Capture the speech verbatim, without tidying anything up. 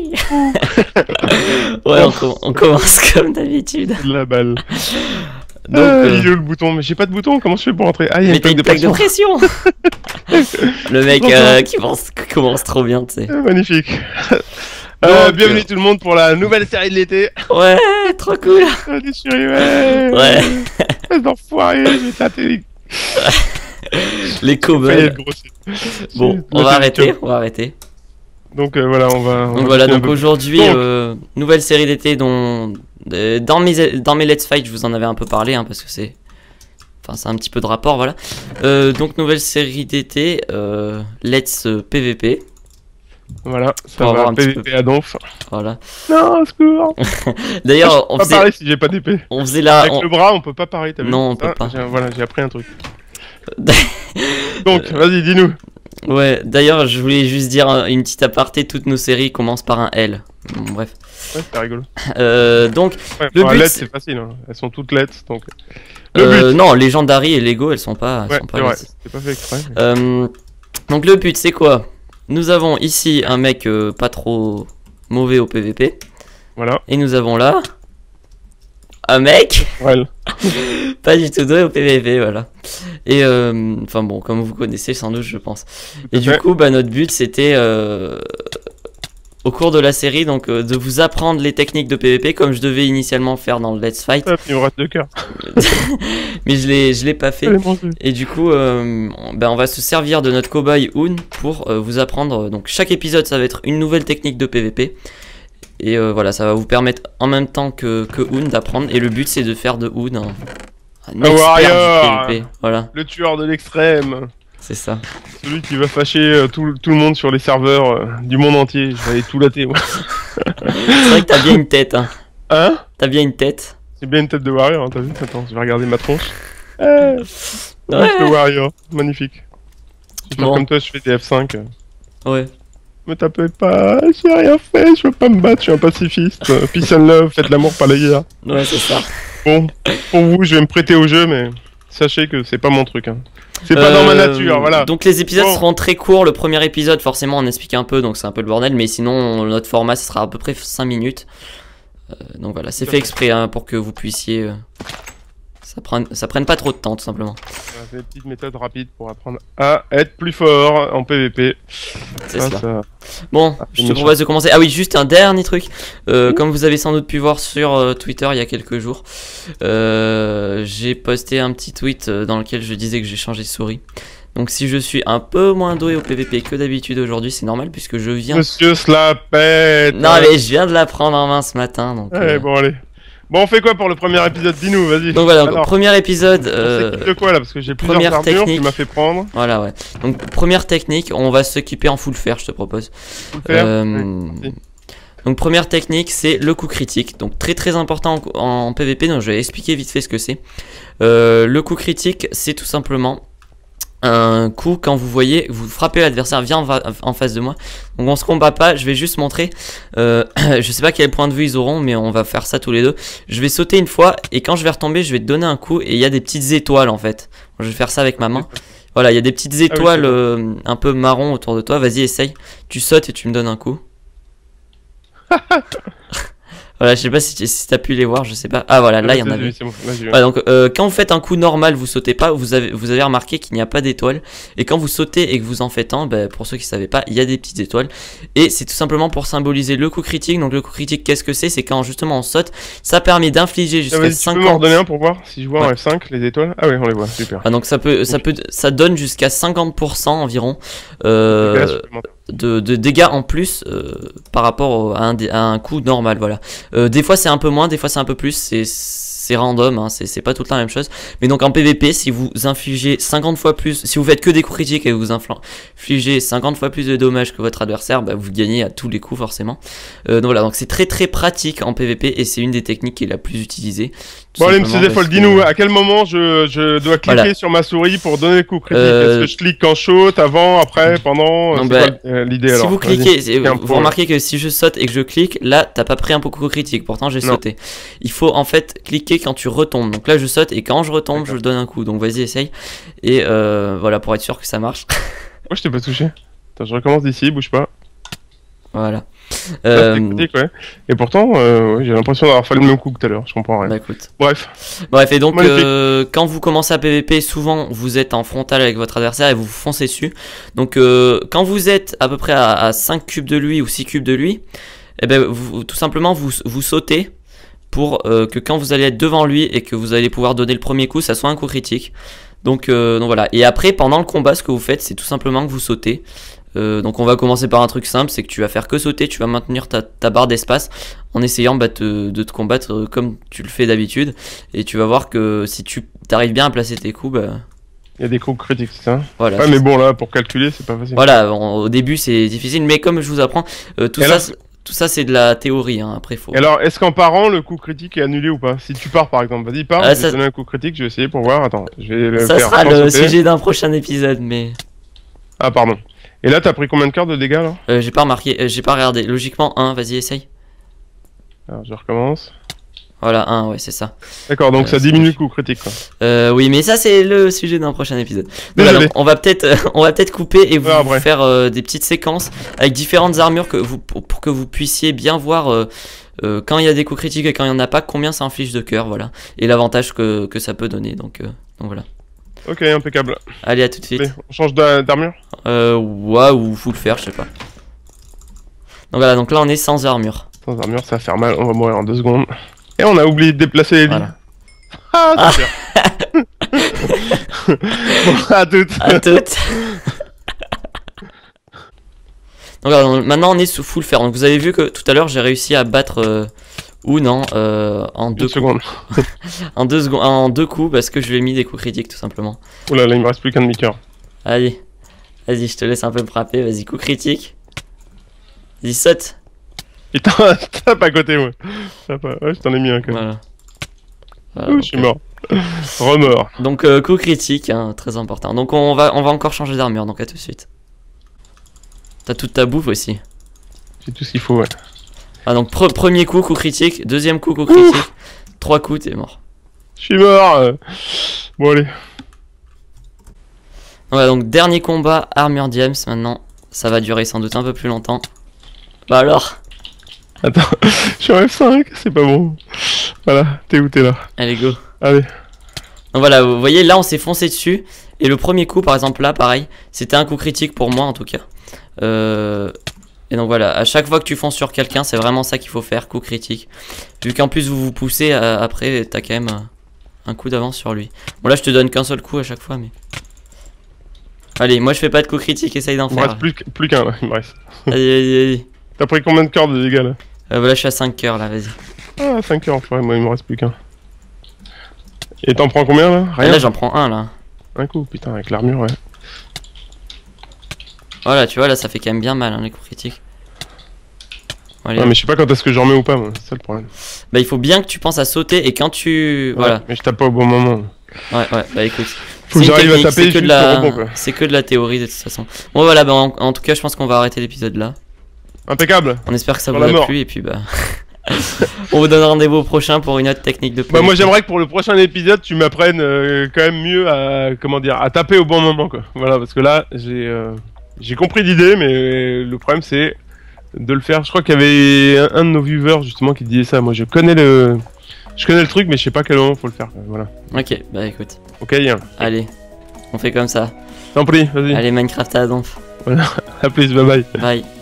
oui. Ouais, on, com on commence comme d'habitude. La balle. Donc, ah, euh... il est où le bouton? Mais j'ai pas de bouton, comment je fais pour rentrer? Ah, il y a mais une plaque de plaque pression. de pression. Le mec euh, qui, pense, qui commence trop bien, tu sais. Ah, magnifique. Donc, euh, bienvenue euh... tout le monde pour la nouvelle série de l'été. Ouais, trop cool. Ah, déchiré, ouais. Ouais. Espèce d'enfoiré, je vais tâter. Les cobbles. Bon, on va arrêter, on va arrêter. Donc euh, voilà, on va. On donc va voilà, donc aujourd'hui, donc... euh, nouvelle série d'été dont euh, dans mes dans mes Let's Fight, je vous en avais un peu parlé, hein, parce que c'est, enfin c'est un petit peu de rapport, voilà. Euh, donc nouvelle série d'été, euh, Let's P V P. Voilà, ça va un P V P peu... à donf. Voilà. Non, secours. D'ailleurs, on on peut faisait... pas parler si j'ai pas d'épée. On faisait là. Avec on... le bras, on peut pas parler, t'as vu? Non, on peut ah, pas. Voilà, j'ai appris un truc. Donc, vas-y, dis-nous. Ouais, d'ailleurs, je voulais juste dire une petite aparté, toutes nos séries commencent par un L. Bon, bref. Ouais, c'est rigolo. Euh, donc, ouais, le but, c'est facile, hein. Elles sont toutes lettres, donc... Le euh, but. Non, Legendary et Lego, elles sont pas... Ouais, sont pas ouais, c'est pas fait exprès. Mais... Euh, donc, le but, c'est quoi? Nous avons ici un mec euh, pas trop mauvais au P V P. Voilà. Et nous avons là... un mec ouais. pas du tout doué au P V P, voilà. Et euh, enfin bon, comme vous connaissez sans doute, je pense. Et du coup, bah notre but c'était euh, au cours de la série, donc euh, de vous apprendre les techniques de P V P comme je devais initialement faire dans le Let's Fight. Ah, il me rate le cœur. Mais je l'ai, je l'ai pas fait. Et du coup, euh, bah, on va se servir de notre cobaye Hoon pour euh, vous apprendre. Donc chaque épisode, ça va être une nouvelle technique de P V P. Et euh, voilà, ça va vous permettre en même temps que, que Hoon d'apprendre. Et le but c'est de faire de Hoon un, un expert warrior, du P V P. Voilà. Le tueur de l'extrême. C'est ça. Celui qui va fâcher euh, tout, tout le monde sur les serveurs euh, du monde entier. Je vais aller tout latter, moi. C'est vrai que t'as bien une tête, hein. Hein? T'as bien une tête. C'est bien une tête de warrior, hein, t'as vu? Attends, je vais regarder ma tronche. Eh, ouais. Le warrior, magnifique. Bon. Comme toi, je fais des F cinq. Ouais. Me tapez pas, j'ai rien fait, je veux pas me battre, je suis un pacifiste. Peace and love, faites l'amour, pas la guerre. Ouais, c'est ça. Bon, pour vous, je vais me prêter au jeu, mais sachez que c'est pas mon truc. Hein. C'est pas euh, dans ma nature, voilà. Donc les épisodes bon. seront très courts. Le premier épisode, forcément, on explique un peu, donc c'est un peu le bordel. Mais sinon, notre format, ce sera à peu près cinq minutes. Euh, donc voilà, c'est fait exprès hein, pour que vous puissiez... Euh... Ça prenne, ça prenne pas trop de temps, tout simplement. C'est des petites méthodes rapides pour apprendre à être plus fort en P V P. C'est ça. ça. Bon, ah, je te propose de commencer. Ah oui, juste un dernier truc. Euh, mmh. Comme vous avez sans doute pu voir sur euh, Twitter il y a quelques jours, euh, j'ai posté un petit tweet dans lequel je disais que j'ai changé de souris. Donc si je suis un peu moins doué au P V P que d'habitude aujourd'hui, c'est normal puisque je viens... Monsieur se la pète. Non mais je viens de la prendre en main ce matin. Donc, allez, euh... bon allez. Bon, on fait quoi pour le premier épisode? Dis-nous, vas-y. Donc voilà, donc, premier épisode. Euh, on s'équipe de quoi là? Parce que j'ai plusieurs armures qui m'a fait prendre. Voilà, ouais. Donc première technique, on va s'équiper en full fer, je te propose. Full fer. Euh, oui. Donc première technique, c'est le coup critique. Donc très très important en, en P V P. Donc je vais expliquer vite fait ce que c'est. Euh, le coup critique, c'est tout simplement un coup quand vous voyez, vous frappez l'adversaire vient en face de moi. Donc on se combat pas, je vais juste montrer. Euh, je sais pas quel point de vue ils auront, mais on va faire ça tous les deux. Je vais sauter une fois et quand je vais retomber, je vais te donner un coup et il y a des petites étoiles en fait. Je vais faire ça avec ma main. Voilà, il y a des petites étoiles ah oui, euh, un peu marron autour de toi. Vas-y, essaye. Tu sautes et tu me donnes un coup. Voilà, je sais pas si, si t'as pu les voir, je sais pas. Ah voilà, là il y en avait. Bon, voilà, donc euh, quand vous faites un coup normal, vous sautez pas, vous avez, vous avez remarqué qu'il n'y a pas d'étoiles. Et quand vous sautez et que vous en faites un, bah, pour ceux qui savaient pas, il y a des petites étoiles. Et c'est tout simplement pour symboliser le coup critique. Donc le coup critique, qu'est-ce que c'est? C'est quand justement on saute, ça permet d'infliger jusqu'à ah, cinquante. Tu peux m'en redonner un pour voir si je vois ouais. en F cinq les étoiles? Ah oui, on les voit, super. Ah, donc ça peut, ça peut, ça donne jusqu'à cinquante pour cent environ. Euh, De, de dégâts en plus euh, par rapport au, à, un, à un coup normal, voilà. Euh, des fois c'est un peu moins, des fois c'est un peu plus, c'est c'est random, hein, c'est pas tout le temps la même chose. Mais donc en P V P, si vous infligez cinquante fois plus, si vous faites que des coups critiques et vous infligez cinquante fois plus de dommages que votre adversaire, bah, vous gagnez à tous les coups forcément. Euh, donc voilà, donc c'est très très pratique en P V P et c'est une des techniques qui est la plus utilisée. Bon allez, monsieur Default, dis-nous à quel moment je, je dois cliquer voilà. sur ma souris pour donner le coup critique. euh... Est-ce que je clique quand je saute, avant, après, pendant? Non, bah, euh, l'idée alors? Si vous cliquez, vous, vous remarquez que si je saute et que je clique, là t'as pas pris un coup critique, pourtant j'ai sauté. Il faut en fait cliquer quand tu retombes. Donc là je saute et quand je retombe, je donne un coup. Donc vas-y, essaye. Et euh, voilà, pour être sûr que ça marche. Moi je t'ai pas touché. Attends, je recommence d'ici, bouge pas. Voilà. Euh... Critique, ouais. Et pourtant, euh, ouais, j'ai l'impression d'avoir fait le même coup que tout à l'heure, je comprends rien. Bah écoute. Bref. Bref, et donc euh, quand vous commencez à P V P, souvent vous êtes en frontal avec votre adversaire et vous vous foncez dessus. Donc euh, quand vous êtes à peu près à, à cinq cubes de lui ou six cubes de lui, eh ben, vous, tout simplement vous, vous sautez pour euh, que quand vous allez être devant lui et que vous allez pouvoir donner le premier coup, ça soit un coup critique. Donc, euh, donc voilà. Et après, pendant le combat, ce que vous faites, c'est tout simplement que vous sautez. Euh, donc on va commencer par un truc simple, c'est que tu vas faire que sauter, tu vas maintenir ta, ta barre d'espace en essayant bah, te, de te combattre euh, comme tu le fais d'habitude. Et tu vas voir que si tu arrives bien à placer tes coups, bah... il y a des coups critiques, c'est ça. Voilà. Ouais, mais bon là, pour calculer, c'est pas facile. Voilà, bon, au début c'est difficile, mais comme je vous apprends, euh, tout, ça, tout ça c'est de la théorie, hein. Après faut... Et alors, est-ce qu'en parant, le coup critique est annulé ou pas? Si tu pars par exemple, vas-y pars, ah, je ça... vais donner un coup critique, je vais essayer pour voir, attends, je vais le ça faire. Ça sera le sauter. Sujet d'un prochain épisode, mais... Ah pardon. Et là, t'as pris combien de cartes de dégâts là? euh, J'ai pas remarqué, euh, j'ai pas regardé. Logiquement, un, vas-y, essaye. Alors, je recommence. Voilà, un, ouais, c'est ça. D'accord, donc euh, ça diminue le coup critique quoi. Euh, oui, mais ça, c'est le sujet d'un prochain épisode. Donc, voilà, on va peut-être euh, on va peut-être couper et vous, ah, vous faire euh, des petites séquences avec différentes armures que vous, pour, pour que vous puissiez bien voir euh, euh, quand il y a des coups critiques et quand il n'y en a pas, combien ça inflige de cœur, voilà. Et l'avantage que, que ça peut donner, donc, euh, donc voilà. Ok, impeccable. Allez, à tout de suite. Allez, on change d'armure? Euh, ouais, ou faut le faire, je sais pas. Donc voilà, donc là on est sans armure. Sans armure, ça va faire mal, on va mourir en deux secondes. Et on a oublié de déplacer les lignes. Voilà. Ah, super. Ah. Bon, à toutes. À toutes. Donc voilà, donc, maintenant on est sous full fer. Donc vous avez vu que tout à l'heure j'ai réussi à battre... Euh, ou non, euh, en deux secondes. en, deux secondes en deux coups parce que je lui ai mis des coups critiques tout simplement. Oula, là il me reste plus qu'un demi-cœur. Allez, vas-y, je te laisse un peu me frapper. Vas-y, coup critique. Vas-y, saute. Et tape à côté, ouais. Pas... Ouais, je t'en ai mis un quand même. Voilà. Voilà Ouh, donc, je suis mort. Remort. Donc, euh, coup critique, hein, très important. Donc, on va, on va encore changer d'armure, donc à tout de suite. T'as toute ta bouffe aussi. J'ai tout ce qu'il faut, ouais. Ah, donc, pre premier coup, coup critique. Deuxième coup, coup critique. Ouh. Trois coups, t'es mort. Je suis mort. Bon, allez. Voilà, donc, dernier combat, armure Diams maintenant. Ça va durer sans doute un peu plus longtemps. Bah alors. Attends, je suis en F cinq, c'est pas bon. Voilà, t'es où, t'es là. Allez, go. Allez. Donc voilà, vous voyez, là on s'est foncé dessus. Et le premier coup, par exemple, là, pareil, c'était un coup critique pour moi en tout cas. Euh... Et donc voilà, à chaque fois que tu fonces sur quelqu'un, c'est vraiment ça qu'il faut faire, coup critique. Vu qu'en plus vous vous poussez, euh, après t'as quand même euh, un coup d'avance sur lui. Bon là je te donne qu'un seul coup à chaque fois, mais... Allez, moi je fais pas de coup critique, essaye d'en faire. Il me reste plus, plus qu'un là, il me reste. Allez, allez, allez. T'as pris combien de cœurs de dégâts là? Euh, voilà, je suis à cinq cœurs là, vas-y. Ah, cinq cœurs, ouais, moi il me reste plus qu'un. Et t'en prends combien là? Rien. Là j'en prends un là. Un coup, putain, avec l'armure, ouais. Voilà, tu vois, là ça fait quand même bien mal hein, les coups critiques. Allez, ouais, mais je sais pas quand est-ce que j'en remets ou pas, c'est ça le problème. Bah il faut bien que tu penses à sauter et quand tu... Ouais, voilà. Mais je tape pas au bon moment. Ouais, ouais, bah écoute. Faut que j'arrive à taper, c'est que, de la... que de la théorie de toute façon. Bon voilà, bah en, en tout cas je pense qu'on va arrêter l'épisode là. Impeccable. On espère que ça vous a plu et puis bah... on vous donne rendez-vous au prochain pour une autre technique de P V P. Bah moi j'aimerais que pour le prochain épisode tu m'apprennes euh, quand même mieux à... comment dire, à taper au bon moment quoi. Voilà, parce que là j'ai... Euh... J'ai compris l'idée, mais le problème c'est de le faire. Je crois qu'il y avait un, un de nos viewers justement qui disait ça. Moi je connais le, je connais le truc, mais je sais pas quel moment faut le faire. Voilà. Ok, bah écoute. Ok, Yann. Allez, on fait comme ça. T'en prie, vas-y. Allez, Minecraft à la donf. Voilà, à plus, bye bye. Bye.